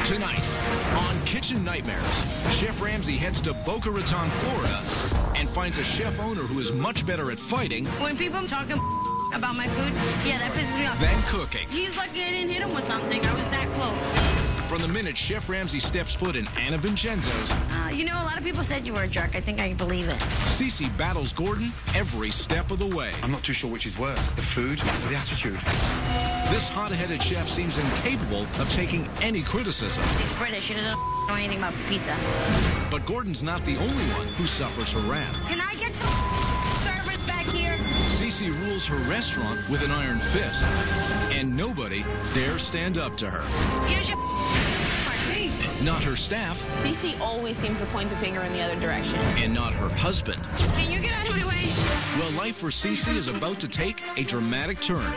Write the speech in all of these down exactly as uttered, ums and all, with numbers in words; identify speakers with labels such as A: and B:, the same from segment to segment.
A: Tonight, on Kitchen Nightmares, Chef Ramsay heads to Boca Raton, Florida, and finds a chef owner who is much better at fighting
B: When people talking about my food, yeah, that pisses me off.
A: than cooking.
B: He's lucky I didn't hit him with something. I was that close.
A: From the minute Chef Ramsay steps foot in Anna Vincenzo's,
B: Uh, you know, a lot of people said you were a jerk. I think I believe it.
A: Cece battles Gordon every step of the way.
C: I'm not too sure which is worse, the food or the attitude.
A: This hot-headed chef seems incapable of taking any criticism.
B: He's British. He doesn't know anything about pizza.
A: But Gordon's not the only one who suffers her wrath.
B: Can I get some service back here?
A: Cece rules her restaurant with an iron fist, and nobody dares stand up to her.
B: Here's your
A: Not her staff,
D: Cece always seems to point the finger in the other direction.
A: and not her husband.
B: Can you get out of my way?
A: Well, life for Cece is about to take a dramatic turn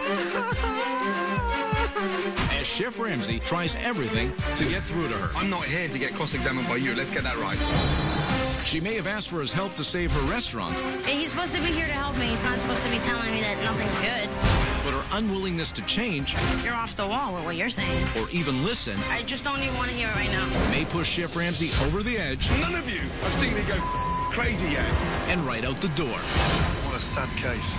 A: as Chef Ramsay tries everything to get through to her.
C: I'm not here to get cross-examined by you. Let's get that right.
A: She may have asked for his help to save her restaurant,
B: Hey, he's supposed to be here to help me. He's not supposed to be telling me that nothing's good.
A: but her unwillingness to change
B: You're off the wall with what you're saying.
A: or even listen
B: I just don't even want to hear it right now.
A: may push Chef Ramsay over the edge
C: None of you have seen me go crazy yet.
A: and right out the door.
C: What a sad case.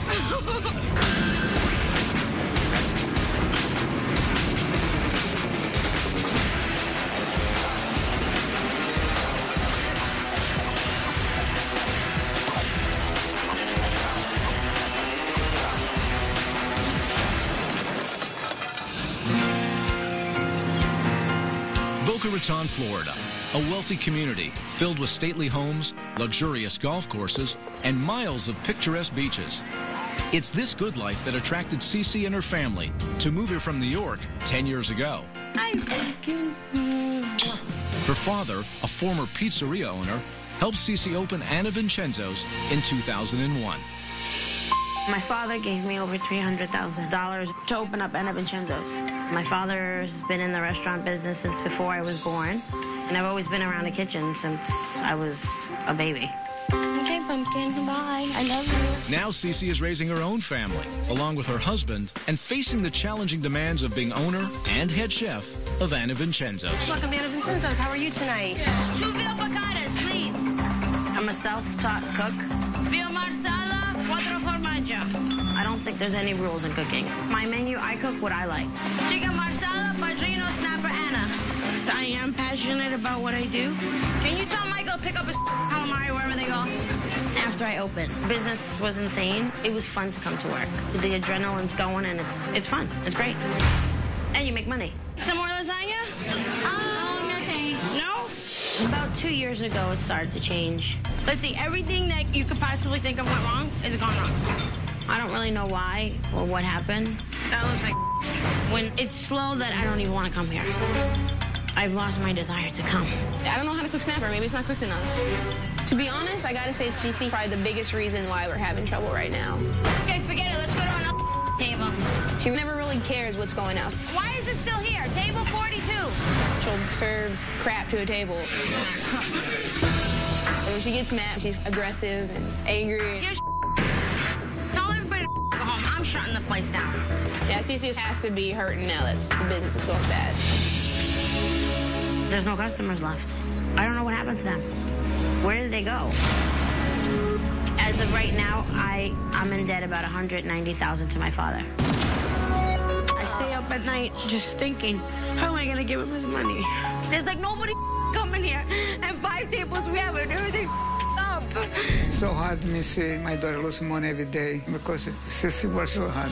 A: Boca Raton, Florida, a wealthy community filled with stately homes, luxurious golf courses, and miles of picturesque beaches. It's this good life that attracted Cece and her family to move here from New York ten years ago.
B: I'm thinking.
A: Her father, a former pizzeria owner, helped Cece open Anna Vincenzo's in two thousand one.
B: My father gave me over three hundred thousand dollars to open up Anna Vincenzo's. My father's been in the restaurant business since before I was born, and I've always been around the kitchen since I was a baby. Okay, Pumpkin, bye. I love you.
A: Now Cece is raising her own family, along with her husband, and facing the challenging demands of being owner and head chef of Anna Vincenzo's.
E: Welcome to Anna Vincenzo's. How are you tonight?
B: Two veal picadas, please. I'm a self-taught cook. Veal marsala, quattro formaggio. I don't think there's any rules in cooking. My menu, I cook what I like. Chicken marsala, padrino, snapper, Anna. I am passionate about what I do. Can you tell Michael to pick up his calamari wherever they go? After I opened, business was insane. It was fun to come to work. The adrenaline's going, and it's it's fun. It's great. And you make money. Some more lasagna? Oh, no thanks. No? About two years ago, it started to change. Let's see, everything that you could possibly think of went wrong is gone wrong. I don't really know why or what happened. That looks like when it's slow that I don't even want to come here. I've lost my desire to come.
D: I don't know how to cook snapper. Maybe it's not cooked enough. To be honest, I gotta say Cece probably the biggest reason why we're having trouble right now.
B: Okay, forget it. Let's go to another table.
D: She never really cares what's going on.
B: Why is it still here? Table forty-two.
D: She'll serve crap to a table. And when she gets mad, she's aggressive and angry.
B: Here's tell everybody to go home. I'm shutting the place down.
D: Yeah, Cece has to be hurting now that the business is going bad.
B: There's no customers left. I don't know what happened to them. Where did they go? As of right now, I, I'm in debt about one hundred ninety thousand dollars to my father. I stay up at night just thinking, how am I going to give him his money? There's like nobody coming here, and five tables we have, and everything's up.
F: It's so hard me see my daughter lose money every day because Sissy works so hard.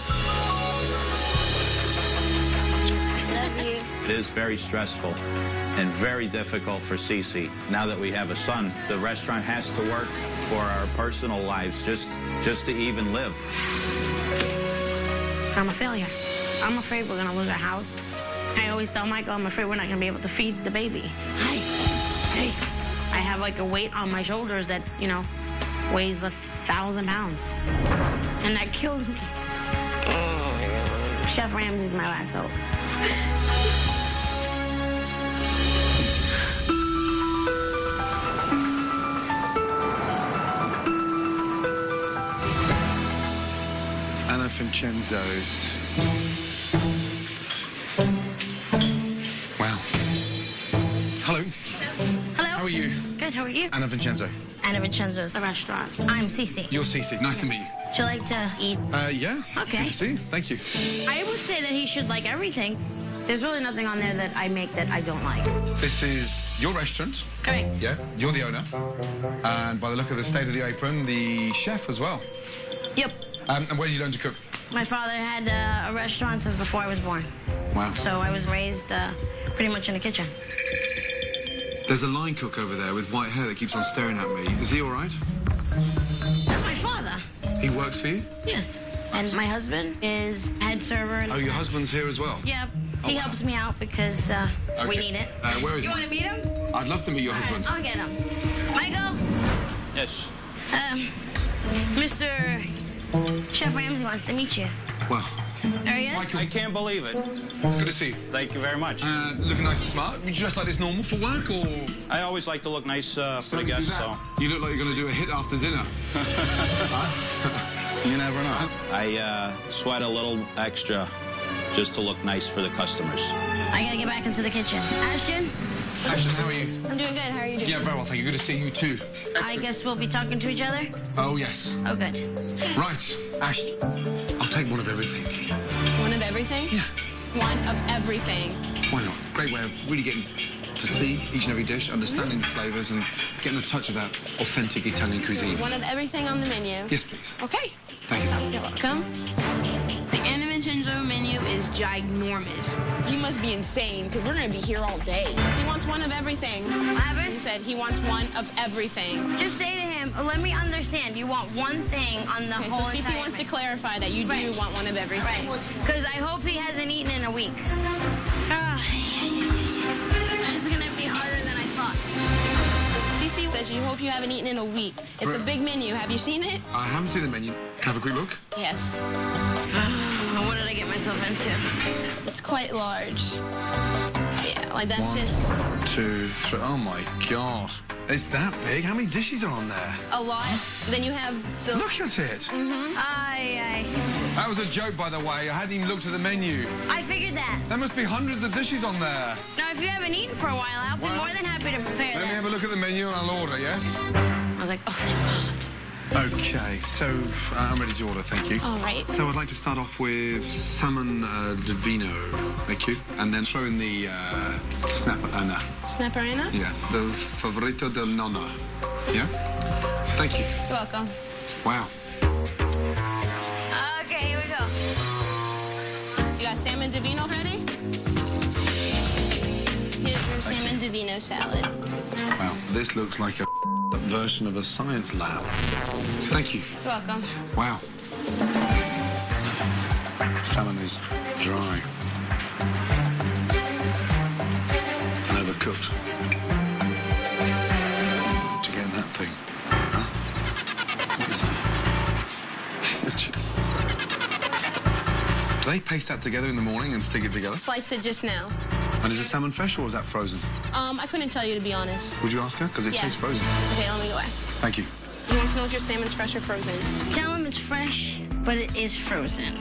G: It is very stressful and very difficult for Cece. Now that we have a son, the restaurant has to work for our personal lives just, just to even live.
B: I'm a failure. I'm afraid we're going to lose our house. I always tell Michael I'm afraid we're not going to be able to feed the baby. Hi. Hey. I have like a weight on my shoulders that, you know, weighs a thousand pounds. And that kills me. Oh, Chef Ramsay's my last hope.
C: Anna Vincenzo's. Wow.
B: How are you?
C: Anna Vincenzo.
B: Anna Vincenzo's the restaurant. I'm Cece.
C: You're Cece. Nice to meet you.
B: Would you like to eat?
C: Uh, yeah.
B: Okay.
C: Good to see you. Thank you.
B: I would say that he should like everything. There's really nothing on there that I make that I don't like.
C: This is your restaurant.
B: Correct.
C: Yeah. You're the owner. And by the look of the state of the apron, the chef as well.
B: Yep.
C: Um, and where did you learn to cook?
B: My father had uh, a restaurant since before I was born.
C: Wow.
B: So I was raised uh, pretty much in the kitchen.
C: There's a line cook over there with white hair that keeps on staring at me. Is he all right?
B: That's my father.
C: He works for you?
B: Yes. And my husband is head server. In
C: Oh, your husband's here as well?
B: Yep.
C: Oh,
B: he
C: wow.
B: helps me out because uh,
C: Okay.
B: we need it.
C: Uh, where is
B: you
C: he?
B: want to meet him?
C: I'd love to meet your
B: All right,
C: husband.
B: I'll get him. Michael?
G: Yes.
B: Um, Mister Chef Ramsay wants to meet you.
C: Well,
B: There he is.
C: Michael,
G: I can't believe it.
C: good to see you.
G: Thank you very much.
C: Uh, looking nice and smart. You dress like this normal for work, or...?
G: I always like to look nice uh, for the
C: Don't do
G: guests,
C: that.
G: so
C: You look like you're going to do a hit after dinner.
G: you never know. I uh, sweat a little extra just to look nice for the customers.
B: I gotta get back into the kitchen. Ashton,
C: Ashton, how are you?
D: I'm doing good. How are you doing?
C: Yeah, very well, thank you. Good to see you too.
B: I guess we'll be talking to each other?
C: Oh, yes.
B: Oh, good.
C: Right, Ashton. I'll take one of everything.
D: One of everything?
C: Yeah.
D: One of everything.
C: Why not? Great way of really getting to see each and every dish, understanding the flavours, and getting a touch of that authentic Italian cuisine.
D: One of everything on the menu.
C: Yes, please.
D: Okay.
C: Thank you.
D: You're welcome. The Anna Vincenzo menu is ginormous. He must be insane, because we're going to be here all day. He wants one of everything.
B: What
D: He
B: happened?
D: said he wants one of everything.
B: Just say to him, let me understand. You want one thing on the
D: Okay, so
B: whole
D: Cece
B: entire
D: wants to
B: menu.
D: clarify that you
B: Right.
D: do want one of everything.
B: Right. Because I hope he hasn't eaten in a week. Ah, it's going to be harder than I thought.
D: Cece says you hope you haven't eaten in a week. It's a
C: Right.
D: big menu. Have you seen it?
C: I haven't seen the menu. Have a quick look.
D: Yes.
B: What did I get myself into?
D: It's quite large. Yeah, like that's
C: One.
D: just
C: Two, three. Oh, my God. It's that big? How many dishes are on there?
D: a lot. Then you have the...
C: Look at it.
B: Aye, aye.
C: That was a joke, by the way. I hadn't even looked at the menu.
B: I figured that.
C: There must be hundreds of dishes on there.
B: Now, if you haven't eaten for a while, I'll be
C: Well,
B: more than happy to prepare
C: Let me
B: that.
C: have a look at the menu and I'll order, yes?
B: I was like, oh, thank God.
C: Okay, so uh, I'm ready to order, thank you.
D: All right.
C: So I'd like to start off with salmon uh, divino, thank you. And then throw in the uh, snapper Anna.
D: Snapper Anna?
C: Yeah, the favorito del nonna. Yeah? Thank you.
D: You're welcome.
C: Wow.
B: Okay, here we go.
D: You got salmon divino ready? Here's your salmon divino salad.
C: Wow, this looks like a version of a science lab. Thank you.
D: You're welcome.
C: Wow. Salmon is dry and overcooked. To get in that thing, huh? What is that? Do they paste that together in the morning and stick it together?
D: Sliced it just now.
C: And is the salmon fresh or is that frozen?
D: Um, I couldn't tell you, to be honest.
C: Would you ask her? Because it
D: Yeah.
C: tastes frozen.
D: Okay, let me go ask.
C: Thank you.
D: He wants to know if your salmon's fresh or frozen.
B: Tell him it's fresh, but it is frozen.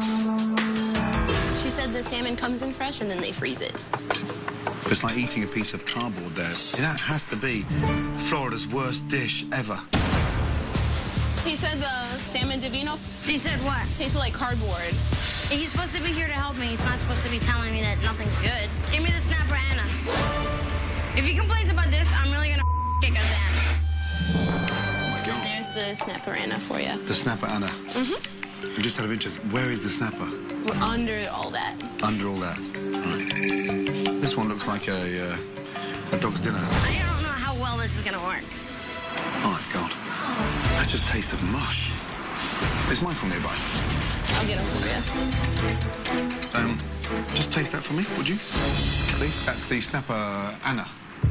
D: She said the salmon comes in fresh and then they freeze it.
C: It's like eating a piece of cardboard there. That has to be Florida's worst dish ever.
D: He said the salmon divino
B: He said what?
D: tasted like cardboard.
B: He's supposed to be here to help me. He's not supposed to be telling me that nothing's good. Give me the snapper, Anna. If he complains about this, I'm really gonna kick his ass.
C: Oh my
D: And
C: God.
D: there's the snapper Anna for you.
C: The snapper, Anna. Mm-hmm. Just out of interest, where is the snapper?
D: We're under all that.
C: Under all that. Right. This one looks like a, uh, a dog's dinner.
B: I don't know how well this is gonna work.
C: Oh my God. That just tastes of mush. Is Michael nearby?
D: I'll get them for you.
C: Um, just taste that for me, would you? Please. That's the snapper, Anna.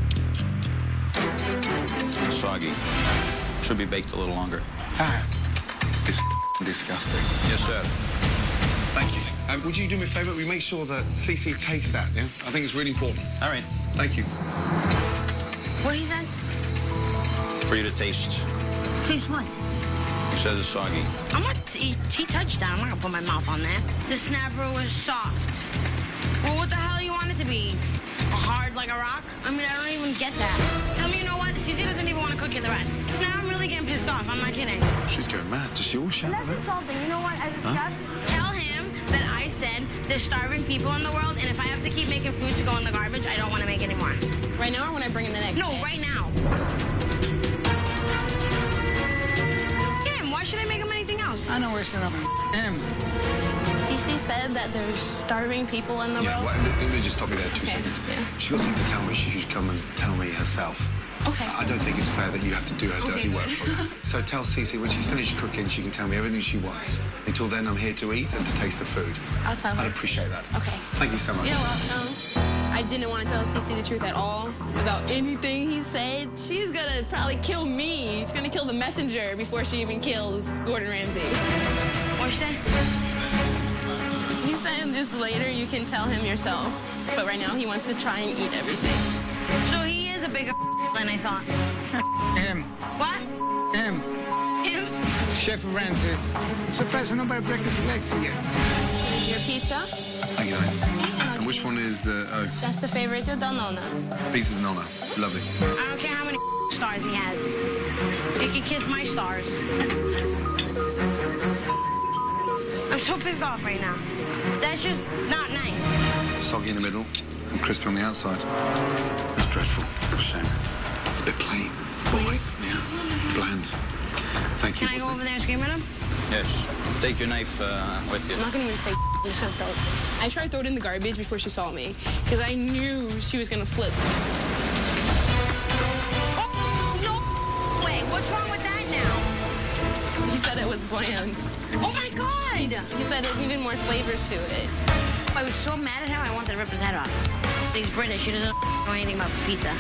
G: Soggy. Should be baked a little longer.
C: Ah. It's disgusting.
G: Yes, sir.
C: Thank you. Um, would you do me a favour? We make sure that Cece tastes that, yeah? I think it's really important.
G: All right.
C: Thank you.
B: What he said?
G: For you to taste.
B: Taste what?
G: He says it's soggy.
B: I'm not. He, he touched down. I'm not gonna put my mouth on that. The snapper was soft. Well, what the hell you want it to be? Hard like a rock? I mean, I don't even get that. Tell me, you know what? Cece doesn't even want to cook you the rest. Now I'm really getting pissed off. I'm not kidding.
C: She's going mad. Does she all shout at
E: That's
C: her?
E: insulting. You know what? As a
C: Huh?
E: chef,
B: Tell him that I said there's starving people in the world, and if I have to keep making food to go in the garbage, I don't want to make any more.
D: Right now or when I bring in the next
B: No,
D: day?
B: right now. Him, why should I make him anything else?
F: I know what's gonna him.
D: Cece said that there's starving people in the
C: Yeah,
D: world.
C: well, let me just stop you there two
D: Okay,
C: seconds.
D: yeah.
C: She got something to tell me. She should come and tell me herself.
D: Okay.
C: I don't think it's fair that you have to do her
D: Okay,
C: dirty
D: good.
C: work for her. So tell Cece when she's finished cooking, she can tell me everything she wants. Until then, I'm here to eat and to taste the food.
D: I'll tell
C: I'd
D: her.
C: appreciate that.
D: Okay.
C: Thank you so much.
D: You know what? No. I didn't want to tell Cece the truth at all about anything he said. She's gonna probably kill me. She's gonna kill the messenger before she even kills Gordon Ramsay.
B: What'd you say?
D: You saying this later, you can tell him yourself. But right now, he wants to try and eat everything.
B: So he is a bigger than I thought.
F: Him.
B: What?
F: Him.
B: Him?
F: Chef Ramsay. Surprised nobody break his legs yet.
D: Here's your pizza.
C: Thank you, honey. And which one is the oh,
D: That's the favorite del Nonna.
C: pizza de nonna? Lovely.
B: I don't care how many stars he has. He can kiss my stars. I'm so pissed off right now. That's just not nice.
C: Soggy in the middle and crispy on the outside. That's dreadful. What a shame. It's a bit plain. Boring. Yeah. Bland. Thank you.
B: Can I go
C: What's
B: over there and scream at him?
G: Yes. Take your knife uh, with you.
D: I'm not gonna even say I'm just gonna throw it. I tried to throw it in the garbage before she saw me, because I knew she was gonna flip.
B: Oh, no way. What's wrong with that now?
D: He said it was bland.
B: Oh, my God.
D: He said it needed more flavors to it.
B: I was so mad at him, I wanted to rip his head off. He's British. He doesn't know anything about pizza.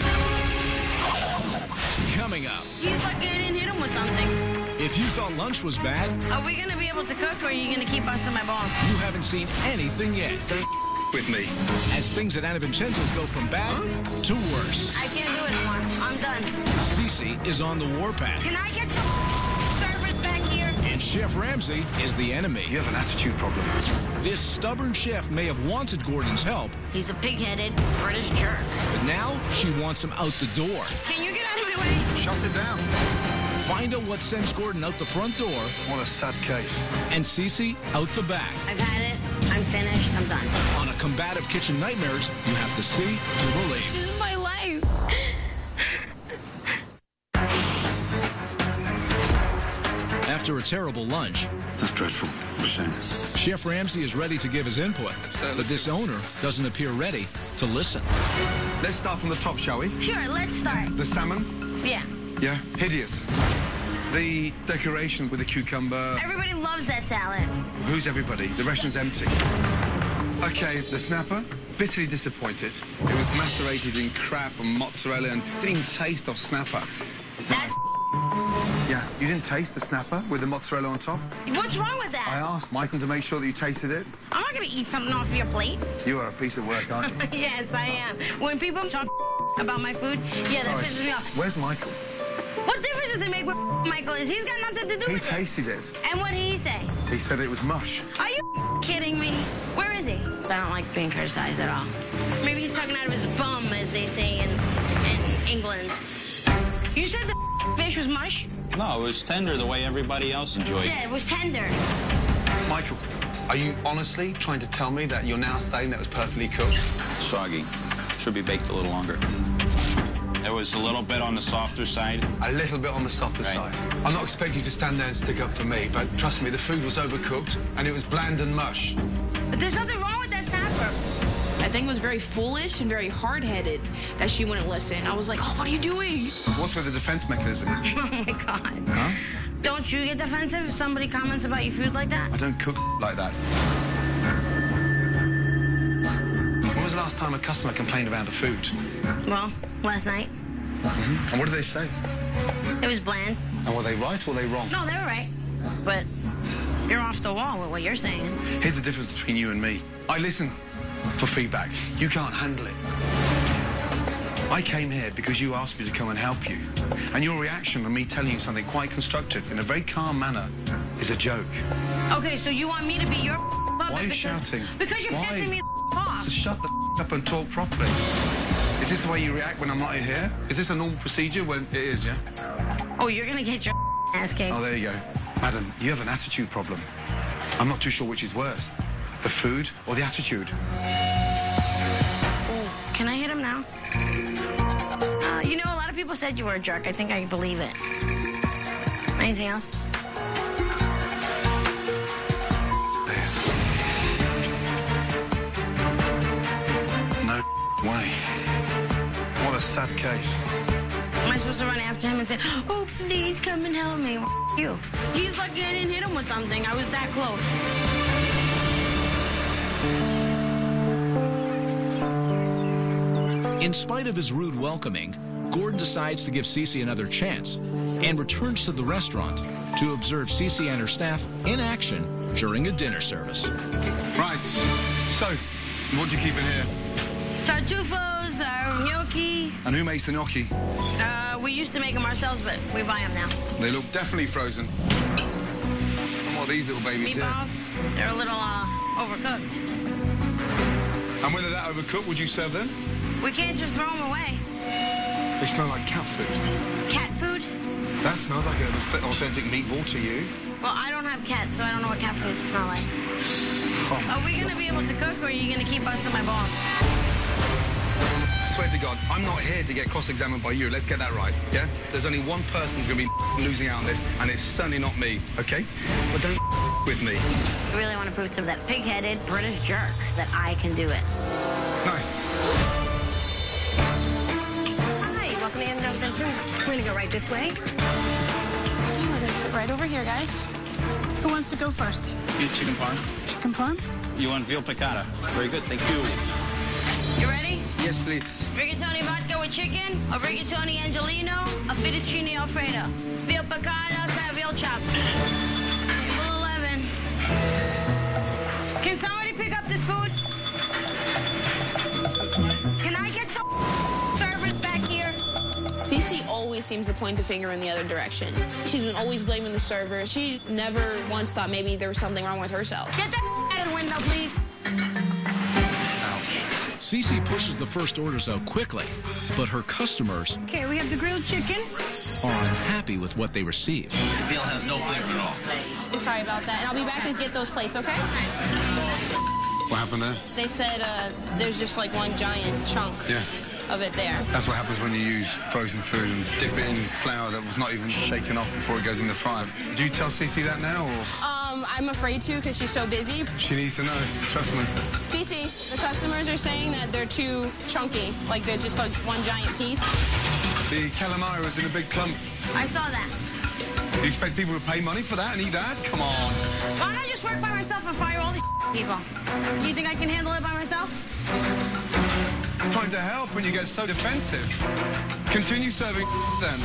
A: Coming up,
B: He's lucky I didn't hit him with something.
A: if you thought lunch was bad,
B: Are we going to be able to cook, or are you going to keep busting my balls?
A: you haven't seen anything yet.
C: with me?
A: As things at Anna Vincenzo's go from bad to worse.
B: I can't do it anymore. I'm done.
A: Cece is on the warpath,
B: Can I get some service back here?
A: and Chef Ramsay is the enemy.
C: You have an attitude problem.
A: This stubborn chef may have wanted Gordon's help,
B: He's a pig-headed British jerk.
A: but now she wants him out the door.
B: Can you get out of my way?
C: Shut it down.
A: Find out what sends Gordon out the front door,
C: What a sad case.
A: and Cece out the back.
B: I've had it. I'm finished. I'm done.
A: On a combative kitchen nightmares, you have to see to believe.
B: This is my life.
A: After a terrible lunch,
C: That's dreadful. What a shame.
A: Chef Ramsay is ready to give his input, but this owner doesn't appear ready to listen.
C: Let's start from the top, shall we?
B: Sure, let's start.
C: The salmon.
B: Yeah.
C: Yeah, hideous. The decoration with the cucumber.
B: Everybody loves that salad.
C: Who's everybody? The restaurant's empty. Okay, the snapper. Bitterly disappointed. It was macerated in crap and mozzarella and didn't even taste of snapper.
B: That's...
C: Yeah, you didn't taste the snapper with the mozzarella on top?
B: What's wrong with
C: I
B: that?
C: asked Michael to make sure that you tasted it.
B: I'm not going to eat something off your plate.
C: You are a piece of work, aren't you?
B: Yes, I am. When people talk about my food, yeah, that
C: Sorry.
B: pisses me off.
C: Where's Michael?
B: What difference does it make what Michael is? He's got nothing to do
C: He
B: with
C: tasted it.
B: it. And what did he say?
C: He said it was mush.
B: Are you kidding me? Where is he? I don't like being criticized at all. Maybe he's talking out of his bum, as they say in, in England. You said the fish was mush?
G: No, it was tender the way everybody else enjoyed it.
B: Yeah, it was tender.
C: Michael, are you honestly trying to tell me that you're now saying that it was perfectly cooked?
G: Soggy. Should be baked a little longer. It was a little bit on the softer side.
C: A little bit on the softer
G: Right.
C: side. I'm not expecting you to stand there and stick up for me, but trust me, the food was overcooked and it was bland and mush.
B: But there's nothing wrong with that snapper.
D: I think it was very foolish and very hard-headed that she wouldn't listen. I was like, oh, what are you doing?
C: What's with the defense mechanism?
B: Oh, my God.
C: Huh?
B: Don't you get defensive if somebody comments about your food like that?
C: I don't cook like that. When was the last time a customer complained about the food?
B: Well, last night.
C: Mm-hmm. And what did they say?
B: It was bland.
C: And were they right or were they wrong?
B: No, they were right. But you're off the wall with what you're saying.
C: Here's the difference between you and me. I listen for feedback. You can't handle it. I came here because you asked me to come and help you. And your reaction on me telling you something quite constructive in a very calm manner is a joke.
B: Okay, so you want me to be your puppet?
C: Why are you
B: because,
C: shouting?
B: Because you're
C: Why?
B: pissing me off.
C: So shut the up and talk properly. Is this the way you react when I'm not here? Is this a normal procedure? When it is, yeah?
B: Oh, you're gonna get your ass kicked.
C: Oh, there you go. Madam, you have an attitude problem. I'm not too sure which is worse, the food or the attitude.
B: Ooh, can I hit him now? Uh, you know, a lot of people said you were a jerk. I think I believe it. Anything else?
C: This. No way. What a sad case.
B: Am I supposed to run after him and say, oh, please come and help me? You. He's lucky I didn't hit him with something. I was that close.
A: In spite of his rude welcoming, Gordon decides to give Cece another chance and returns to the restaurant to observe Cece and her staff in action during a dinner service.
C: Right. So, what do you keep in here?
B: Tartufos, uh, gnocchi.
C: And who makes the gnocchi?
B: Uh, we used to make them ourselves, but we buy them now.
C: They look definitely frozen. And what are these little babies
B: Meatballs,
C: here?
B: they're a little uh, overcooked.
C: And when they're that overcooked, would you serve them?
B: We can't just throw them away.
C: They smell like cat food.
B: Cat food?
C: That smells like an authentic meatball to you.
B: Well, I don't have cats, so I don't know what cat food smell like.
C: Oh.
B: Are we going to be able to cook, or are you going to keep busting my balls?
C: I swear to God, I'm not here to get cross-examined by you. Let's get that right, yeah? There's only one person who's going to be losing out on this, and it's certainly not me, okay? But don't with me.
B: I really want to prove to that pig-headed British jerk that I can do it.
C: Nice.
E: Hi, welcome to Amazon Vincent's. We're gonna go right this way.
D: Oh, we're gonna sit right over here, guys. Who wants to go first?
G: You chicken parm?
D: Chicken parm?
G: You want veal piccata? Very good, thank you.
B: You ready?
C: Yes, please.
B: Rigatoni vodka with chicken, a rigatoni angelino, a fettuccine alfredo, veal piccata, veal chop. Table eleven. Can somebody pick up this food? Can I get some servers back here?
D: Cece always seems to point the finger in the other direction. She's been always blaming the server. She never once thought maybe there was something wrong with herself.
B: Get that out of the window, please.
A: Cece pushes the first orders out quickly, but her customers
E: Okay, we have the grilled chicken.
A: are unhappy with what they received.
H: The veal has no flavor at all.
D: I'm sorry about that. And I'll be back to get those plates, okay?
C: What happened there?
D: They said uh, there's just like one giant chunk
C: Yeah.
D: of it there.
C: That's what happens when you use frozen food and dip it in flour that was not even shaken off before it goes in the fryer. Do you tell Cece that now, or?
D: Um, I'm afraid to because she's so busy.
C: She needs to know, trust me.
D: Cece, the customers are saying that they're too chunky, like they're just like one giant piece.
C: The calamari was in a big clump.
B: I saw that.
C: You expect people to pay money for that and eat that? Come on.
B: Why don't I just work by myself and fire all these people? You think I can handle it by myself?
C: I'm trying to help when you get so defensive. Continue serving then.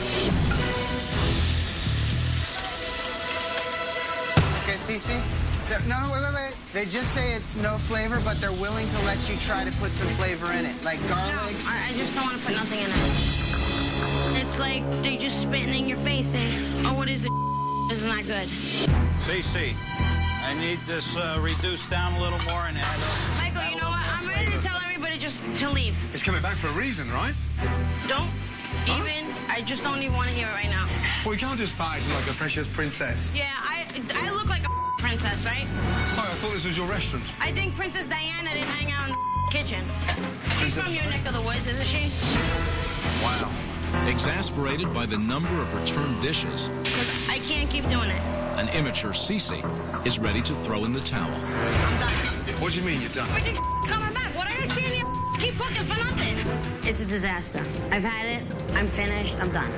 I: Okay, Cece? No, no, wait, wait, wait. They just say it's no flavor, but they're willing to let you try to put some flavor in it, like garlic.
B: No, I, I just don't want to put nothing in it. It's like they just spitting in your face saying, oh, what is it? Isn't that good?
G: Cece, I need this uh, reduced down a little more and add up.
B: Michael, you know what? I'm ready to tell everybody just to leave.
C: It's coming back for a reason, right?
B: Don't even, I just don't even want to hear it right now.
C: Well, you can't just start acting like a precious princess.
B: Yeah, I, I look like a princess, right?
C: Sorry, I thought this was your restaurant.
B: I think Princess Diana didn't hang out in the kitchen. She's from your neck of the woods, isn't she?
A: Wow. Exasperated by the number of returned dishes,
B: Because I can't keep doing it.
A: an immature Cece is ready to throw in the towel.
B: I'm done.
C: What do you mean you're done?
B: Everything's coming back. What are you standing here keep cooking for nothing? It's a disaster. I've had it. I'm finished. I'm done.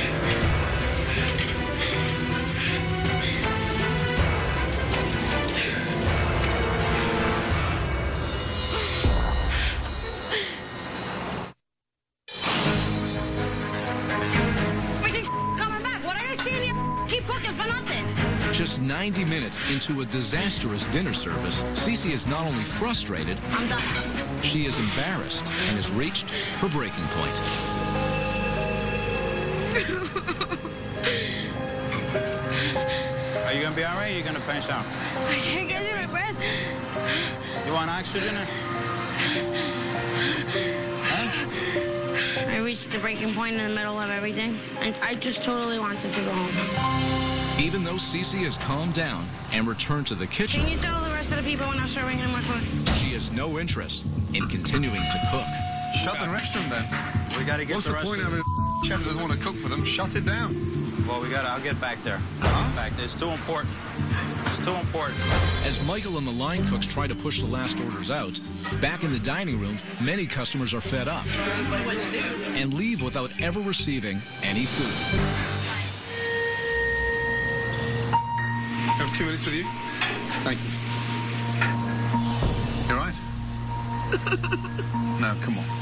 B: Everything's coming back. What are you standing here keep cooking for nothing?
A: Just ninety minutes into a disastrous dinner service, Cece is not only frustrated,
B: I'm done.
A: she is embarrassed and has reached her breaking point.
G: Are you going to be all right or are you going to pass out?
B: I can't get in my breath.
G: You want oxygen? Or? Huh?
B: breaking point in the middle of everything. And I just totally wanted to go home.
A: Even though Cece has calmed down and returned to the kitchen,
B: Can you tell the rest of the people we're not serving any more food?
A: she has no interest in continuing to cook.
C: Shut the restaurant then.
G: We got to get
C: What's
G: the,
C: the
G: rest
C: point
G: of
C: of having a chef that doesn't want to cook for them? Shut it down.
G: Well, we got to, I'll get back there. I'll get back there. It's too important. It's too important.
A: As Michael and the line cooks try to push the last orders out, back in the dining room, many customers are fed up and leave without ever receiving any food.
C: Have two minutes with you. Thank you. You all right? No, come on.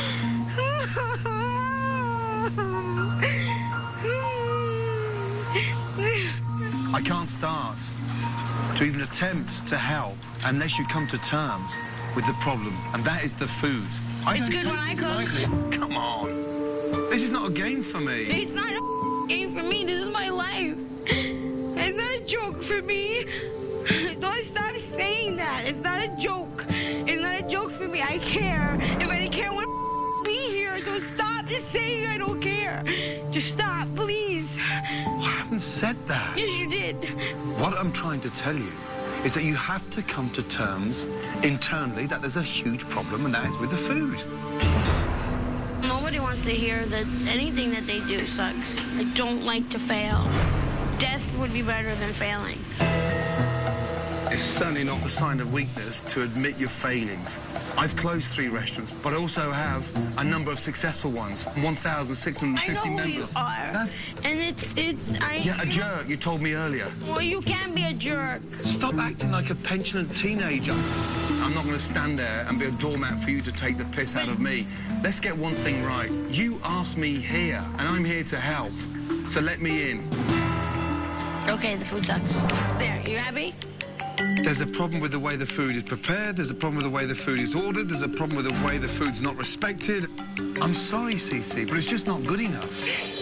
C: I can't start to even attempt to help unless you come to terms with the problem, and that is the food. I
B: It's
C: don't
B: good
C: take
B: when I
C: it
B: cook.
C: lightly. Come on. This is not a game for me.
B: It's not a game for me. This is my life. It's not a joke for me. Don't start saying that. It's not a joke. It's not a joke for me. I care. If I didn't care, I wouldn't be here. So stop just saying I don't care. Just stop, please.
C: I haven't said that.
B: Yes, you did.
C: What I'm trying to tell you is that you have to come to terms internally that there's a huge problem, and that is with the food.
B: Nobody wants to hear that anything that they do sucks. I don't like to fail. Death would be better than failing.
C: It's certainly not a sign of weakness to admit your failings. I've closed three restaurants, but I also have a number of successful ones. one thousand six hundred fifty
B: I know who
C: members.
B: you are.
C: That's...
B: And it's, it's, I...
C: Yeah, a jerk, you told me earlier.
B: Well, you can't be a jerk.
C: Stop acting like a pensioned teenager. I'm not going to stand there and be a doormat for you to take the piss out of me. Let's get one thing right. You asked me here, and I'm here to help. So let me in.
B: Okay, the food sucks. There, you happy?
C: There's a problem with the way the food is prepared. There's a problem with the way the food is ordered. There's a problem with the way the food's not respected. I'm sorry, Cece, but it's just not good enough.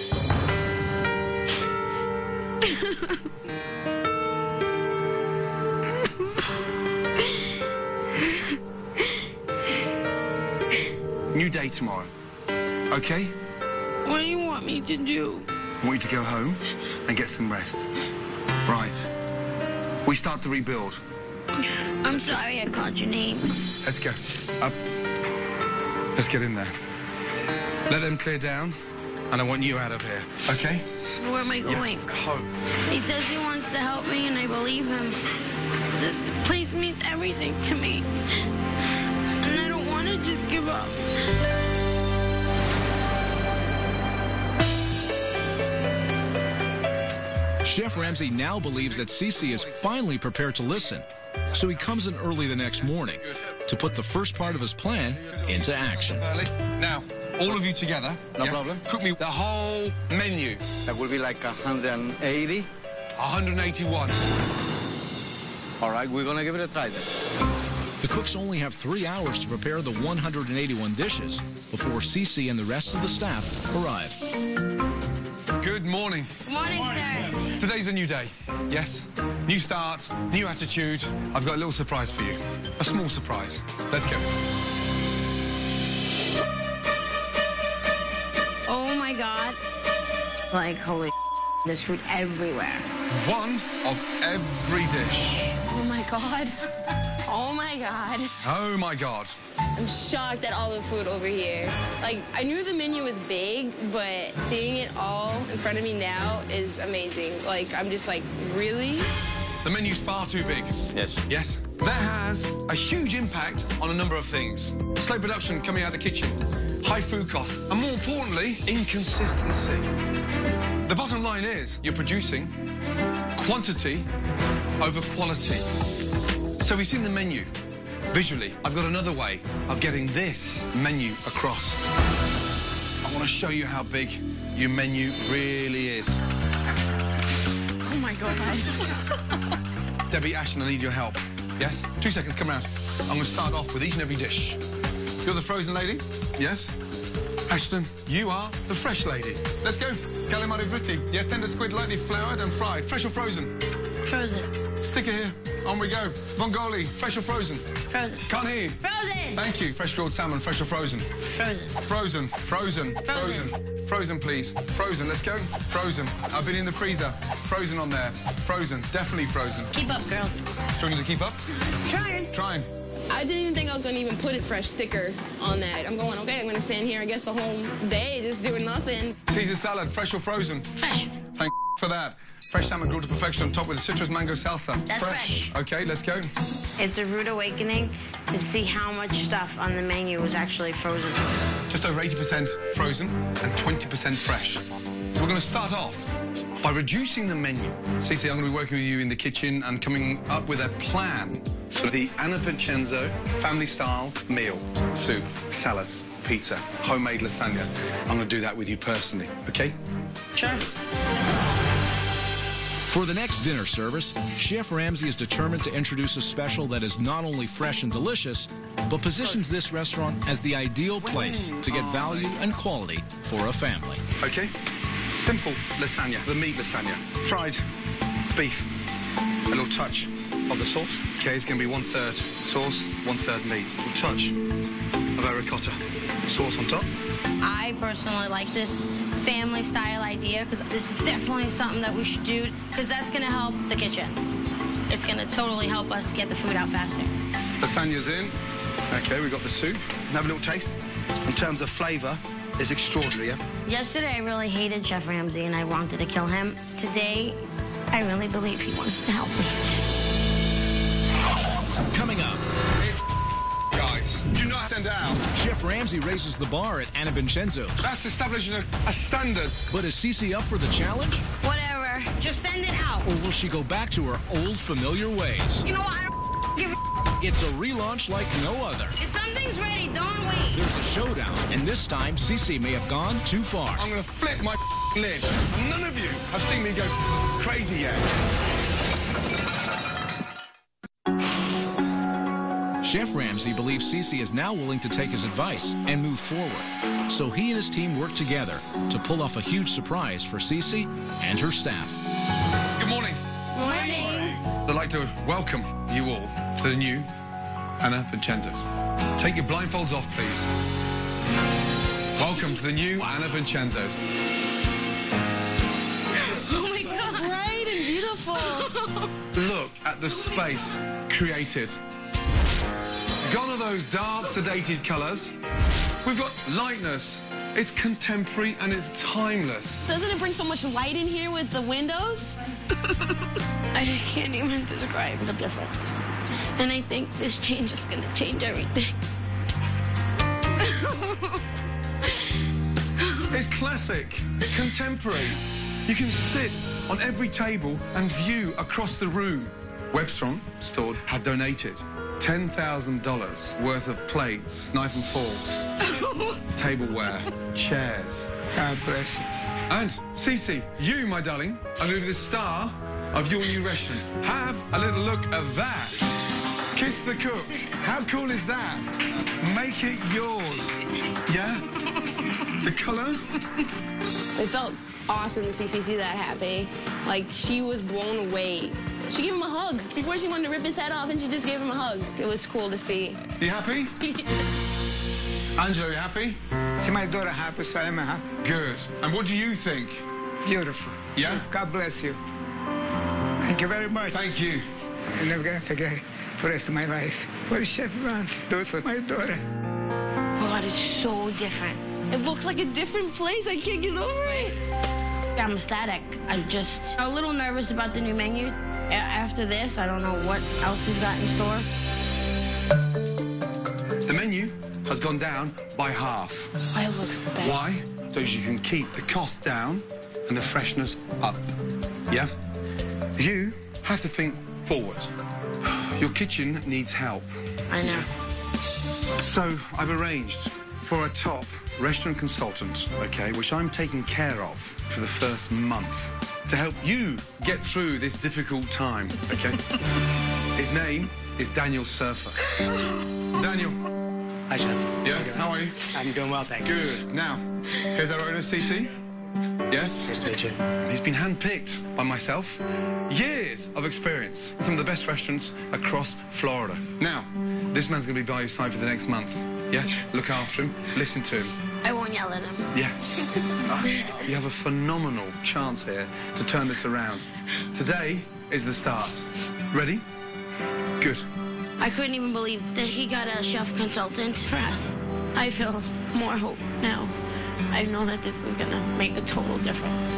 C: New day tomorrow, okay?
B: What do you want me to do?
C: I want you to go home and get some rest. Right. We start to rebuild.
B: I'm sorry I called your name.
C: Let's go. Up. Let's get in there. Let them clear down, and I want you out of here, okay?
B: Where am I going?
C: Yeah, home.
B: He says he wants to help me, and I believe him. This place means everything to me. And I don't want to just give up.
A: Chef Ramsay now believes that Cece is finally prepared to listen, so he comes in early the next morning to put the first part of his plan into action.
C: Now, all of you together.
J: No
C: yeah?
J: problem.
C: Cook me the whole menu.
J: That will be like one hundred eighty.
C: one hundred eighty-one.
J: All right, we're going to give it a try then.
A: The cooks only have three hours to prepare the one hundred eighty-one dishes before Cece and the rest of the staff arrive.
C: Good morning.
B: Good morning, sir.
C: Today's a new day. Yes? New start, new attitude. I've got a little surprise for you. A small surprise. Let's go.
B: Oh, my God. Like, holy there's food everywhere.
C: One of every dish.
D: Oh, my God. Oh, my God.
C: Oh, my God.
D: I'm shocked at all the food over here. Like, I knew the menu was big, but seeing it all in front of me now is amazing. Like, I'm just like, really?
C: The menu's far too big.
G: Yes.
C: Yes. That has a huge impact on a number of things. Slow production coming out of the kitchen, high food costs, and more importantly, inconsistency. The bottom line is you're producing quantity over quality. So we've seen the menu. Visually, I've got another way of getting this menu across. I want to show you how big your menu really is.
B: Oh, my God.
C: Debbie, Ashton, I need your help. Yes? Two seconds, come around. I'm going to start off with each and every dish. You're the frozen lady? Yes? Ashton, you are the fresh lady. Let's go. Calamari fritti. Yeah, tender squid, lightly floured and fried. Fresh or frozen?
B: Frozen.
C: Stick it here. on we go. Vongole, fresh or frozen?
B: Frozen.
C: Can't hear you.
B: Frozen.
C: Thank you. Fresh grilled salmon, fresh or frozen?
B: Frozen.
C: Frozen, frozen,
B: Frozen.
C: frozen. Frozen, please. Frozen, let's go. Frozen. I've been in the freezer. Frozen on there. Frozen, definitely frozen.
B: Keep up, girls.
C: Struggling to keep up?
B: Trying.
C: Trying.
D: I didn't even think I was going to even put a fresh sticker on that. I'm going, okay, I'm going to stand here, I guess, the whole day just doing nothing.
C: Caesar salad, fresh or frozen?
B: Fresh.
C: Thank for that. Fresh salmon grilled to perfection on top with citrus mango salsa.
B: That's fresh.
C: Okay, let's go.
B: It's a rude awakening to see how much stuff on the menu was actually frozen.
C: Just over eighty percent frozen and twenty percent fresh. We're going to start off by reducing the menu. Cece, I'm going to be working with you in the kitchen and coming up with a plan for the Anna Vincenzo family-style meal. Soup, salad, pizza, homemade lasagna. I'm going to do that with you personally, okay?
B: Sure.
A: For the next dinner service, Chef Ramsay is determined to introduce a special that is not only fresh and delicious, but positions this restaurant as the ideal place to get value and quality for a family.
C: Okay? Simple lasagna, the meat lasagna. Fried beef, a little touch of the sauce. Okay, it's going to be one-third sauce, one-third meat. A little touch of a ricotta sauce on top.
B: I personally like this family-style idea because this is definitely something that we should do because that's going to help the kitchen. It's going to totally help us get the food out faster.
C: Lasagna's in. Okay, we've got the soup. Have a little taste. In terms of flavour, it's extraordinary, yeah?
B: Yesterday, I really hated Chef Ramsay and I wanted to kill him. Today, I really believe he wants to help me.
A: Coming up.
C: Guys, do not send it out.
A: Chef Ramsay raises the bar at Anna Vincenzo's.
C: That's establishing a, a standard.
A: But is Cece up for the challenge?
B: Whatever. Just send it out.
A: Or will she go back to her old familiar ways?
B: You know what? I don't give a
A: It's a relaunch like no other.
B: If something's ready, don't wait.
A: There's a showdown, and this time Cece may have gone too far.
C: I'm going to flip my lid. And none of you have seen me go crazy yet.
A: Chef Ramsay believes Cece is now willing to take his advice and move forward. So he and his team work together to pull off a huge surprise for Cece and her staff.
C: Good morning.
B: Morning.
C: I'd like to welcome you all to the new Anna Vincenzo's. Take your blindfolds off, please. Welcome to the new Anna Vincenzo's.
D: Oh my God. Bright and beautiful.
C: Look at the space created. Gone are those dark, sedated colours. We've got lightness. It's contemporary and it's timeless.
D: Doesn't it bring so much light in here with the windows?
B: I can't even describe the difference. And I think this change is going to change everything.
C: It's classic, contemporary. You can sit on every table and view across the room. Webstron store had donated ten thousand dollars worth of plates, knife and forks, tableware, chairs.
F: God bless you.
C: And Cece, you, my darling, are going to be the star of your new restaurant. Have a little look at that. Kiss the cook. How cool is that? Make it yours. Yeah? The colour?
D: It felt awesome to see Cece that happy. Like, she was blown away. She gave him a hug. Before she wanted to rip his head off, and she just gave him a hug. It was cool to see.
C: You happy? Angelo, you happy?
F: See my daughter happy, so I'm happy.
C: Good. And what do you think?
F: Beautiful.
C: Yeah?
F: God bless you. Thank you very much.
C: Thank you.
F: I'm never going to forget it for the rest of my life. What did Chef Ron do for my daughter?
B: Oh, God, it's so different.
D: It looks like a different place. I can't get over it.
B: I'm ecstatic. I'm just a little nervous about the new menu. After this, I don't know what else he's got in store.
C: The menu has gone down by half.
D: Why it looks better.
C: Why? So you can keep the cost down and the freshness up. Yeah? You have to think forward. Your kitchen needs help.
B: I know.
C: So I've arranged for a top restaurant consultant, okay, which I'm taking care of for the first month to help you get through this difficult time, okay? His name is Daniel Surfer. Daniel.
K: Hi, Chef.
C: Yeah, how are you?
K: I'm doing well, thanks.
C: Good. Now, here's our owner, Cece. Yes?
J: Nice to meet you.
C: He's been handpicked by myself. Years of experience. Some of the best restaurants across Florida. Now, this man's going to be by your side for the next month. Yeah? Look after him. Listen to him.
B: I won't yell at him.
C: Yeah. You have a phenomenal chance here to turn this around. Today is the start. Ready? Good.
B: I couldn't even believe that he got a chef consultant for us. I feel more hope now. I know that this is gonna make a total difference.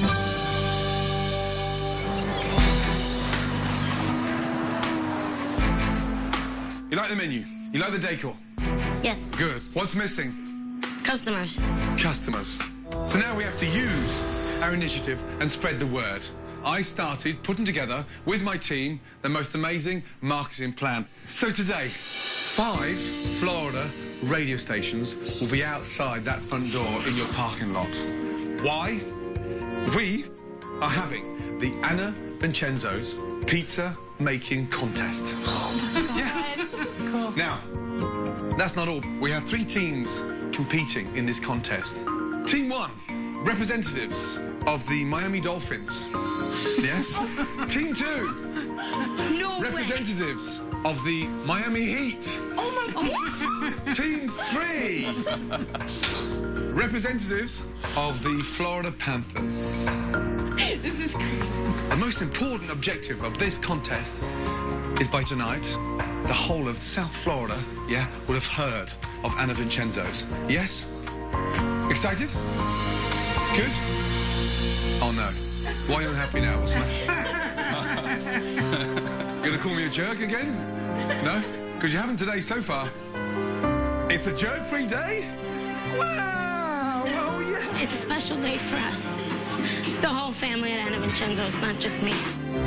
C: You like the menu? You like the decor?
B: Yes.
C: Good. What's missing?
B: Customers.
C: Customers. So now we have to use our initiative and spread the word. I started putting together, with my team, the most amazing marketing plan. So today, five Florida radio stations will be outside that front door in your parking lot. Why? We are having the Anna Vincenzo's Pizza Making Contest.
B: Oh, my God.
C: Yeah.
B: Cool.
C: Now, that's not all. We have three teams competing in this contest. Team one, representatives of the Miami Dolphins. Yes. Team two,
B: no
C: representatives way. of the Miami Heat.
B: Oh my God.
C: Team three, representatives of the Florida Panthers.
B: This is great.
C: The most important objective of this contest is by tonight, the whole of South Florida, yeah, will have heard of Anna Vincenzo's. Yes? Excited? Good? Oh, no. Why are you unhappy now? What's the matter? Gonna call me a jerk again? No? Because you haven't today so far. It's a jerk-free day? Wow! Oh, yeah!
B: It's a special day for us. The whole family at Anna Vincenzo's, not just me.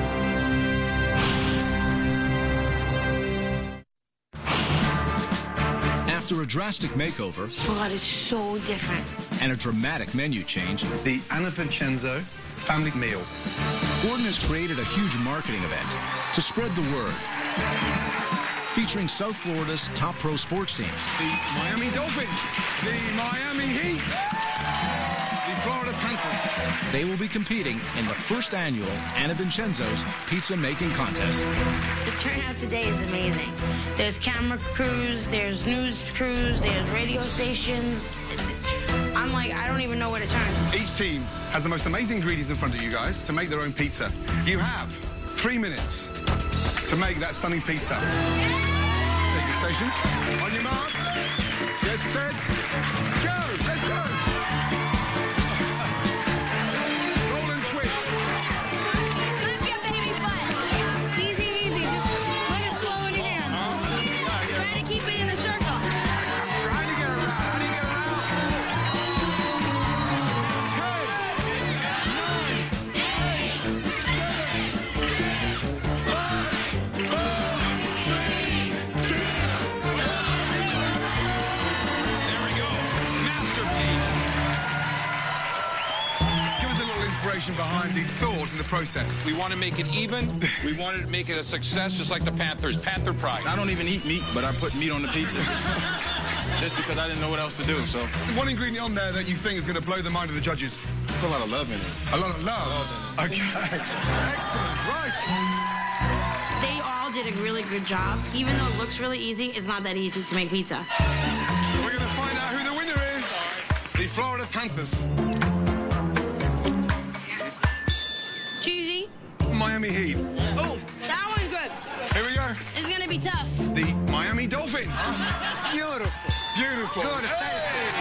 A: After a drastic makeover...
B: Oh, God, it's so different.
A: ...and a dramatic menu change...
C: The Anna Vincenzo family meal.
A: Gordon has created a huge marketing event to spread the word. Featuring South Florida's top pro sports teams.
C: The Miami Dolphins. The Miami Heat. The Florida Panthers.
A: They will be competing in the first annual Anna Vincenzo's Pizza Making Contest.
B: The turnout today is amazing. There's camera crews, there's news crews, there's radio stations. I'm like, I don't even know where to turn.
C: Each team has the most amazing ingredients in front of you guys to make their own pizza. You have three minutes to make that stunning pizza. Take your stations. On your mark. Get set. Go. Let's go. Roll and twist.
D: Slap your baby butt. Easy, easy. Just let it flow in your hands.
B: Try to keep it in a circle.
C: I'm trying to get around. How do you get around? Behind the thought and the process.
K: We want to make it even. We wanted to make it a success, just like the Panthers. Panther pride.
J: I don't even eat meat, but I put meat on the pizza. Just because I didn't know what else to do, so.
C: One ingredient on there that you think is going to blow the mind of the judges?
J: Put a lot of love in it.
C: A lot of love? love okay. Excellent. Right.
B: They all did a really good job. Even though it looks really easy, it's not that easy to make pizza.
C: We're going to find out who the winner is. The Florida Panthers.
B: Cheesy.
C: Miami Heat.
B: Oh, that one's good.
C: Here we go.
B: It's going to be tough.
C: The Miami Dolphins. Beautiful. Beautiful. Good. Hey.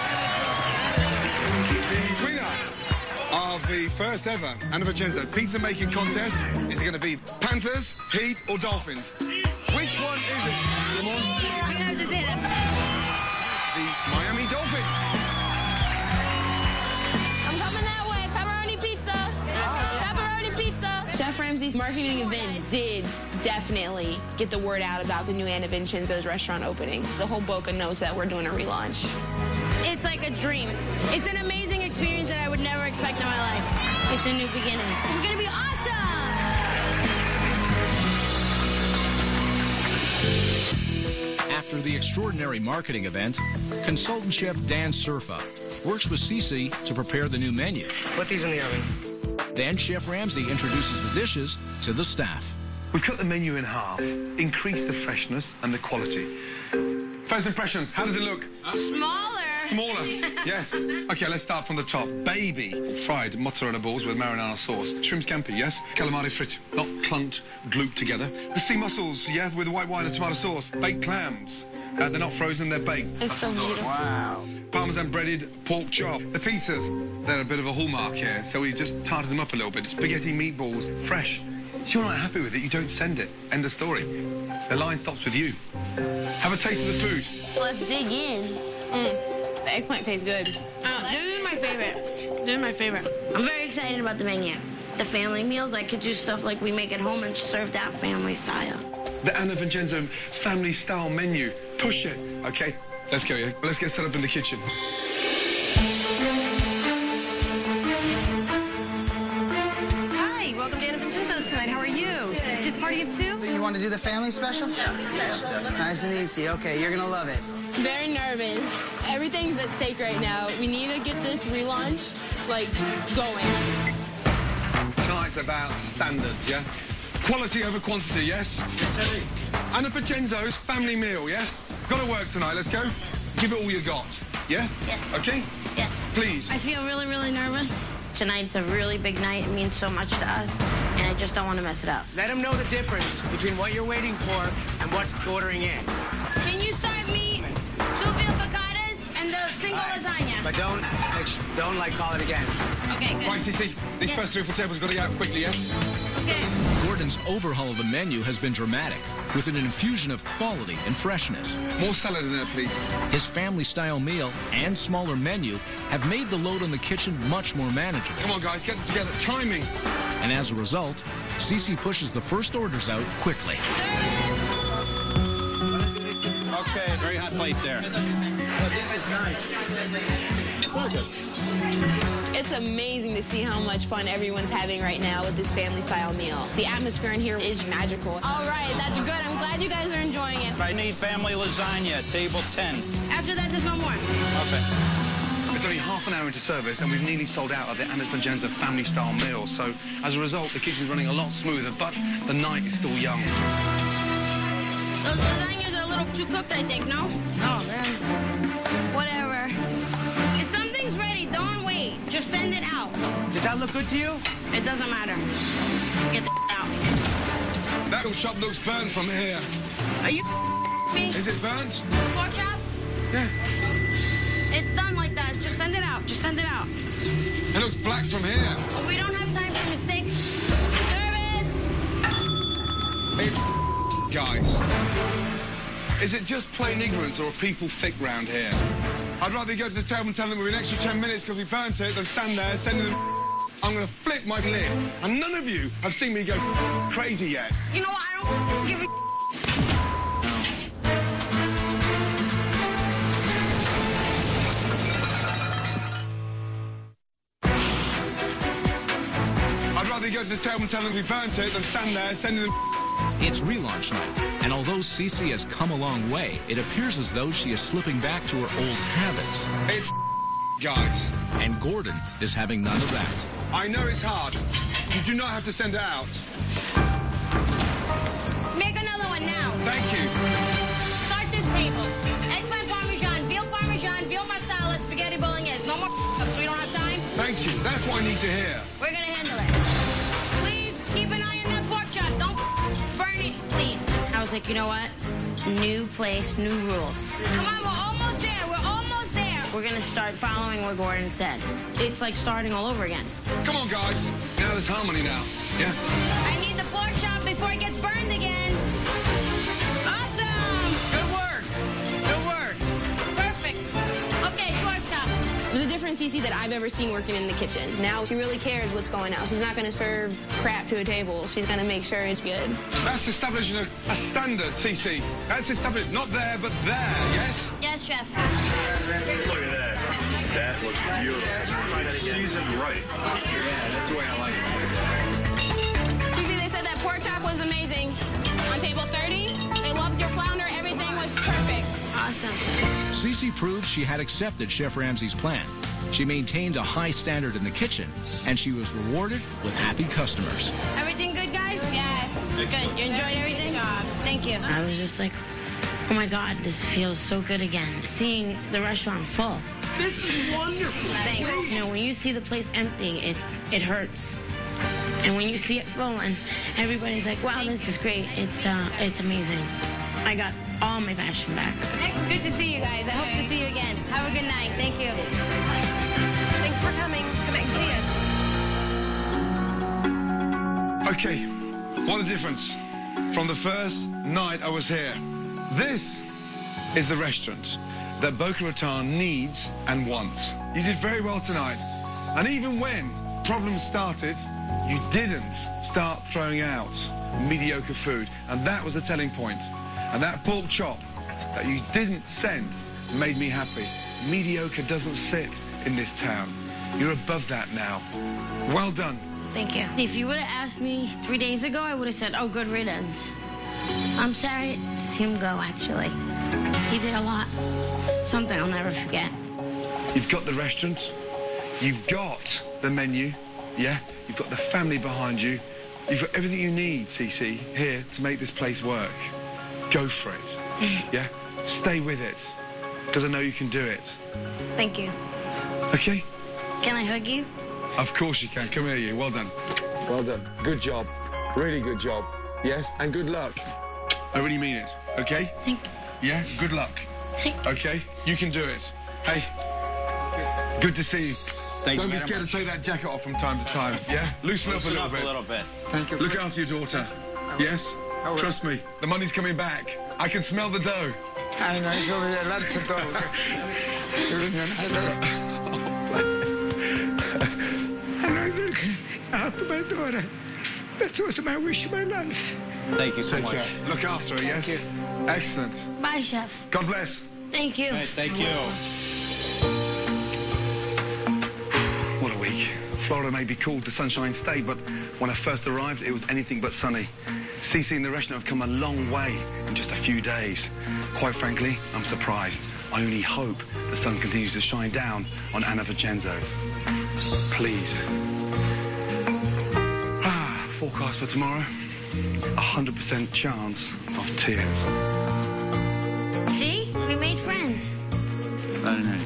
C: The winner of the first ever Anna Vincenzo Pizza Making Contest is it going to be Panthers, Heat, or Dolphins? Which one is it? Come on.
B: I'm going to have to say that.
C: The Miami Dolphins.
D: I'm coming that way. Pepperoni pizza. Pepperoni pizza.
L: Chef Ramsay's marketing event did definitely get the word out about the new Anna Vincenzo's restaurant opening. The whole Boca knows that we're doing a relaunch.
B: It's like a dream. It's an amazing experience that I would never expect in my life. It's a new beginning. It's going to be awesome!
A: After the extraordinary marketing event, consultant chef Dan Surfa works with Cece to prepare the new menu.
M: Put these in the oven.
A: Then Chef Ramsay introduces the dishes to the staff.
C: We cut the menu in half, increase the freshness and the quality. First impressions, how does it look?
B: Smaller.
C: Smaller, yes. Okay, let's start from the top. Baby fried mozzarella balls with marinara sauce. Shrimp scampi, yes. Calamari frit, not clumped, glooped together. The sea mussels, yeah, with the white wine and tomato sauce. Baked clams. Uh, they're not frozen, they're baked.
L: It's so beautiful.
C: Wow. Parmesan breaded pork chop. The pizzas, they're a bit of a hallmark here, so we just tarted them up a little bit. Spaghetti meatballs, fresh. If you're not happy with it, you don't send it. End of story. The line stops with you. Have a taste of the food.
B: Let's dig in.
L: Mm. The eggplant tastes good.
B: Uh, this is my favorite. This is my favorite. I'm very excited about the menu. The family meals, I could do stuff like we make at home and serve that family style.
C: The Anna Vincenzo family style menu. Push it, okay? Let's go, yeah? Let's get set up in the kitchen.
E: Hi, welcome to Anna Vincenzo's tonight. How are you? Just party of two?
I: You want to do the family special? Yeah. Nice and easy. Okay, you're gonna love it.
L: Very nervous. Everything's at stake right now. We need to get this relaunch, like, going.
C: Tonight's about standards, yeah? Quality over quantity, yes? Yes, sir. Anna Vincenzo's family meal, yeah? Gotta work tonight, let's go. Give it all you got, yeah?
B: Yes.
C: Okay?
B: Yes.
C: Please.
B: I feel really, really nervous. Tonight's a really big night. It means so much to us, and I just don't want to mess it up.
M: Let them know the difference between what you're waiting for and what's ordering in.
B: Can you start me two veal picadas and the single right. lasagna?
M: But don't, don't like call it again.
B: Okay, good.
C: Right, Cece, these
B: yeah.
C: first three or four tables got to get out quickly, yes?
B: Okay.
A: Gordon's overhaul of the menu has been dramatic, with an infusion of quality and freshness.
C: More salad in there, please.
A: His family-style meal and smaller menu have made the load on the kitchen much more manageable.
C: Come on, guys, get it together. Timing.
A: And as a result, Cece pushes the first orders out quickly.
G: Okay, very hot plate there.
I: Oh, this is nice.
C: Well good.
L: It's amazing to see how much fun everyone's having right now with this family-style meal. The atmosphere in here is magical. All right, that's good. I'm glad you guys are enjoying it.
G: I need family lasagna at table ten.
B: After that, there's no more.
C: Okay. It's only half an hour into service, and we've nearly sold out of the Anna Vincenzo family-style meal. So, as a result, the kitchen's running a lot smoother, but the night is still young.
B: Those lasagnas are a little too cooked, I think, no?
I: Oh, man.
B: Whatever. If something's ready, don't wait. Just send it out.
M: Does that look good to you?
B: It doesn't matter. Get the out.
C: That little shop looks burnt from here.
B: Are you me?
C: Is it burnt?
B: Pork chop?
C: Yeah.
B: It's done like that. Just send it out. Just send it out.
C: It looks black from here.
B: Well, we don't have time for mistakes. Service!
C: Hey, guys. Is it just plain ignorance, or are people thick round here? I'd rather go to the table and tell them we're an extra ten minutes because we burnt it than stand there sending them. I'm going to flip my lid. And none of you have seen me go crazy yet.
B: You know what? I don't give a...
C: I'd rather go to the table and tell them we burnt it than stand there sending them.
A: It's relaunch night, and although Cece has come a long way, it appears as though she is slipping back to her old habits.
C: It's guys.
A: And Gordon is having none of that.
C: I know it's hard. You do not have to send it out.
B: Make another one now.
C: Thank you.
B: Start this table. Eggplant parmesan, veal parmesan, veal marsala, spaghetti bolognese. No more ups. We don't have time.
C: Thank you. That's what I need to hear.
B: We're going to handle it. Please keep an eye on that pork chop. Don't burn it, please. I was like, you know what? New place, new rules. Come on, we're almost there. We're almost there. We're going to start following what Gordon said. It's like starting all over again.
C: Come on, guys. Now there's harmony now. Yeah?
B: I need the pork chop before it gets burned again. Awesome.
M: Good work. Good work.
B: Perfect. Okay, pork chop.
L: There's a different Cece that I've ever seen working in the kitchen. Now she really cares what's going on. She's not going to serve crap to a table. She's going to make sure it's good.
C: That's establishing a, a standard, Cece. That's established, not there, but there, yes?
B: Yes, chef.
N: Look at that. That looks beautiful. Seasoned right.
C: Yeah, that's the way I like it.
L: Cece, they said that pork chop was amazing. On table thirty, they loved your flounder. Everything was perfect.
B: Awesome.
A: Cece proved she had accepted Chef Ramsay's plan, She maintained a high standard in the kitchen, and she was rewarded with happy customers.
B: Everything good, guys?
E: Yes.
B: Good. You enjoyed everything?
E: Job.
B: Thank you. I was just like, oh my God, this feels so good again. Seeing the restaurant full.
M: This is wonderful.
B: Thanks. You know, when you see the place empty, it, it hurts. And when you see it full and everybody's like, wow, this is great. It's, uh, it's amazing. I got all my passion back.
E: Good to see you guys. I hope to see you again. Have a good night. Thank you. Thanks for coming. Come back and see us.
C: Okay, what a difference from the first night I was here. This is the restaurant that Boca Raton needs and wants. You did very well tonight. And even when problems started, you didn't start throwing out mediocre food. And that was the telling point. And that pork chop that you didn't send made me happy. Mediocre doesn't sit in this town. You're above that now. Well done.
B: Thank you. If you would have asked me three days ago, I would have said, oh, good riddance. I'm sorry to see him go, actually. He did a lot. Something I'll never forget.
C: You've got the restaurant. You've got the menu. Yeah? You've got the family behind you. You've got everything you need, Cece, here to make this place work. Go for it. Yeah? Stay with it. Because I know you can do it.
B: Thank you.
C: Okay?
B: Can I hug you?
C: Of course you can. Come here, you. Well done. Well done. Good job. Really good job. Yes, and good luck. I really mean it. Okay?
B: Thank you.
C: Yeah? Good luck.
B: Thank you.
C: Okay? You can do it. Hey. Good to see you.
G: Thank
C: Don't
G: you
C: be
G: very
C: scared
G: much.
C: to take that jacket off from time to time. Yeah? Loosen,
G: Loosen
C: up a little
G: up
C: bit.
G: a little bit.
C: Thank you. Look after your daughter. Yes? Trust me. The money's coming back. I can smell the dough.
F: I know, it's over there, lots of dough. And I look after my daughter. That was my wish, my life.
G: Thank you so
C: Take
G: much.
C: care. Look after her, yes? Excellent.
B: Bye, Chef.
C: God bless.
B: Thank you.
G: Hey, thank you.
C: What a week. Florida may be called the Sunshine State, but when I first arrived, it was anything but sunny. Cece and the restaurant have come a long way in just a few days. Quite frankly, I'm surprised. I only hope the sun continues to shine down on Anna Vincenzo's. Please. Ah, forecast for tomorrow. A hundred percent chance of tears.
B: See? We made friends.
G: Very nice.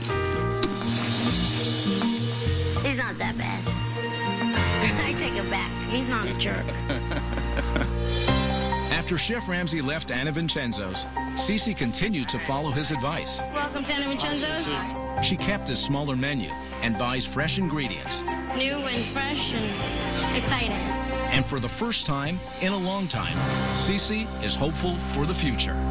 B: He's not that bad. I take it back. He's not a jerk.
A: After Chef Ramsay left Anna Vincenzo's, Cece continued to follow his advice.
B: Welcome to Anna Vincenzo's.
A: She kept a smaller menu and buys fresh ingredients.
B: New and fresh and exciting.
A: And for the first time in a long time, Cece is hopeful for the future.